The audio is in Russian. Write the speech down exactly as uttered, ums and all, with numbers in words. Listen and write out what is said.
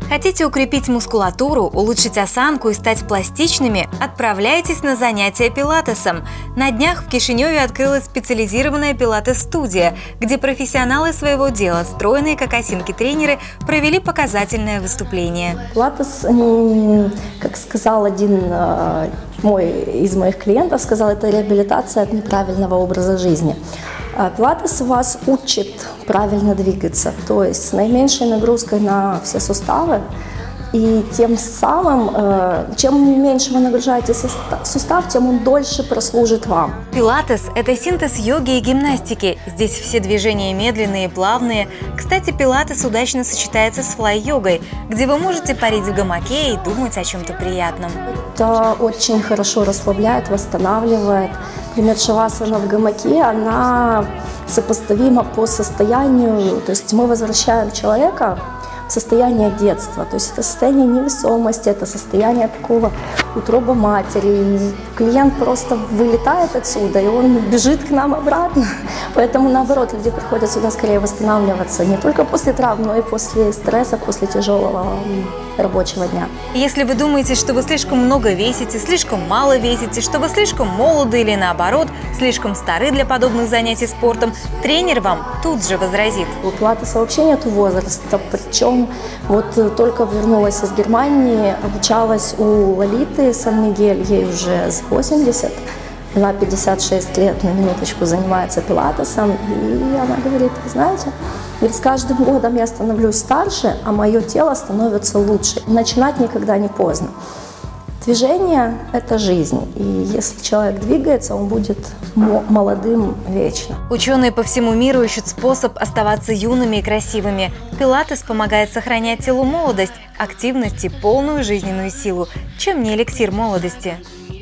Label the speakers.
Speaker 1: Хотите укрепить мускулатуру, улучшить осанку и стать пластичными? Отправляйтесь на занятия пилатесом. На днях в Кишиневе открылась специализированная пилатес-студия, где профессионалы своего дела, стройные как осинки тренеры, провели показательное выступление.
Speaker 2: Пилатес, как сказал один мой из моих клиентов, сказал, это реабилитация от неправильного образа жизни. Пилатес вас учит правильно двигаться, то есть с наименьшей нагрузкой на все суставы, и тем самым, чем меньше вы нагружаете сустав, тем он дольше прослужит вам.
Speaker 1: Пилатес – это синтез йоги и гимнастики. Здесь все движения медленные и плавные. Кстати, пилатес удачно сочетается с флай-йогой, где вы можете парить в гамаке и думать о чем-то приятном.
Speaker 2: Это очень хорошо расслабляет, восстанавливает. Например, шавасана в гамаке, она сопоставима по состоянию, то есть мы возвращаем человека в состояние детства, то есть это состояние невесомости, это состояние такого утроба матери. Клиент просто вылетает отсюда, и он бежит к нам обратно. Поэтому, наоборот, люди приходят сюда скорее восстанавливаться не только после травм, но и после стресса, после тяжелого рабочего дня.
Speaker 1: Если вы думаете, что вы слишком много весите, слишком мало весите, что вы слишком молоды или наоборот, слишком стары для подобных занятий спортом, тренер вам тут же возразит.
Speaker 2: У пилатеса вообще нет возраста, причем вот только вернулась из Германии, обучалась у Лолиты Сан-Мигель, ей уже за восемьдесят. Она пятьдесят шесть лет, на минуточку, занимается пилатесом, и она говорит, вы знаете, с каждым годом я становлюсь старше, а мое тело становится лучше. Начинать никогда не поздно. Движение – это жизнь, и если человек двигается, он будет молодым вечно.
Speaker 1: Ученые по всему миру ищут способ оставаться юными и красивыми. Пилатес помогает сохранять телу молодость, активность и полную жизненную силу. Чем не эликсир молодости?